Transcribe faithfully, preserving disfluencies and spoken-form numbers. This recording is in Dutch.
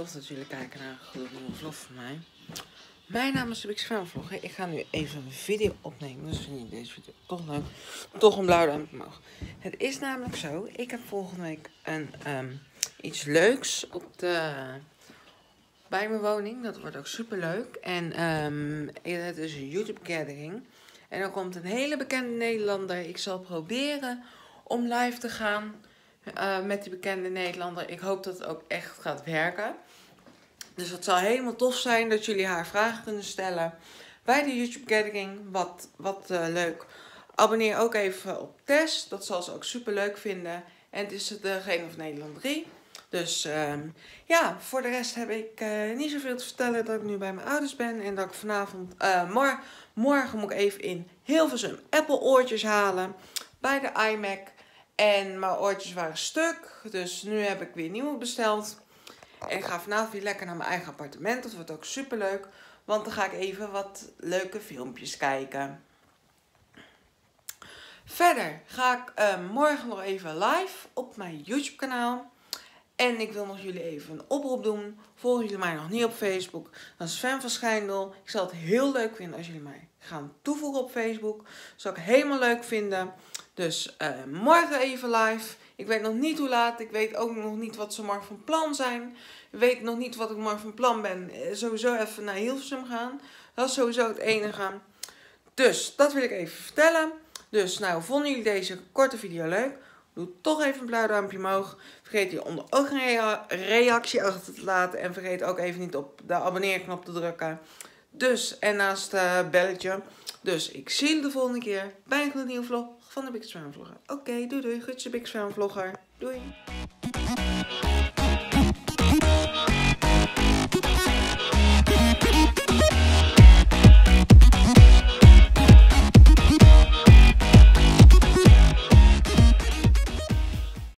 tof dat jullie kijken naar een gloednieuwe vlog van mij. Mijn naam is de Big Fan Vlogger. Ik ga nu even een video opnemen. Dus vind je deze video toch leuk? Toch een blauw duimpje omhoog. Het is namelijk zo. Ik heb volgende week een, um, iets leuks op de, bij mijn woning. Dat wordt ook super leuk. En um, het is een YouTube gathering. En dan komt een hele bekende Nederlander. Ik zal proberen om live te gaan uh, met die bekende Nederlander. Ik hoop dat het ook echt gaat werken. Dus het zal helemaal tof zijn dat jullie haar vragen kunnen stellen bij de YouTube gathering. Wat, wat uh, leuk. Abonneer ook even op Tess. Dat zal ze ook super leuk vinden. En het is degene van Nederland drie. Dus um, ja, voor de rest heb ik uh, niet zoveel te vertellen dat ik nu bij mijn ouders ben. En dat ik vanavond, uh, mor morgen moet ik even in Hilversum Apple oortjes halen. Bij de iMac. En mijn oortjes waren stuk. Dus nu heb ik weer nieuwe besteld. En ik ga vanavond weer lekker naar mijn eigen appartement. Dat wordt ook super leuk. Want dan ga ik even wat leuke filmpjes kijken. Verder ga ik uh, morgen nog even live op mijn YouTube kanaal. En ik wil nog jullie even een oproep doen. Volgen jullie mij nog niet op Facebook? Dat is Fan van Schijndel. Ik zal het heel leuk vinden als jullie mij gaan toevoegen op Facebook. Dat zou ik helemaal leuk vinden. Dus uh, morgen even live. Ik weet nog niet hoe laat. Ik weet ook nog niet wat ze morgen van plan zijn. Ik weet nog niet wat ik morgen van plan ben. Sowieso even naar Hilversum gaan. Dat is sowieso het enige. Dus dat wil ik even vertellen. Dus nou, vonden jullie deze korte video leuk? Doe toch even een blauw duimpje omhoog. Vergeet hieronder ook een rea reactie achter te laten. En vergeet ook even niet op de abonneerknop te drukken. Dus, en naast het uh, belletje. Dus ik zie jullie de volgende keer bij een nieuwe vlog van de Big Fan Vlogger. Oké, okay, doei doei. Groetjes Big Fan Vlogger. Doei.